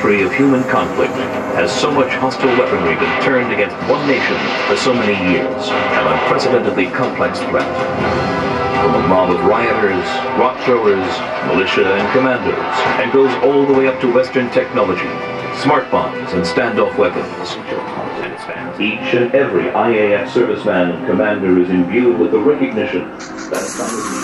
history of human conflict has so much hostile weaponry been turned against one nation for so many years, an unprecedentedly complex threat. From a mob of rioters, rock throwers, militia, and commandos, and goes all the way up to Western technology, smart bombs and standoff weapons. Each and every IAF serviceman and commander is imbued with the recognition that